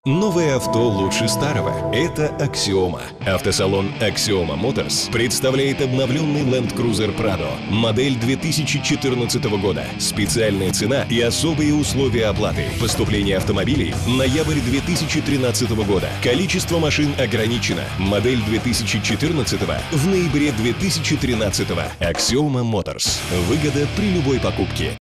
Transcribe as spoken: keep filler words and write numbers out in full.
Новое авто лучше старого. Это Аксиома. Автосалон Аксиома Моторс представляет обновленный Land Cruiser Prado. Модель две тысячи четырнадцатого года. Специальная цена и особые условия оплаты. Поступление автомобилей ноябрь две тысячи тринадцатого года. Количество машин ограничено. Модель две тысячи четырнадцатого в ноябре две тысячи тринадцатого. Аксиома Моторс. Выгода при любой покупке.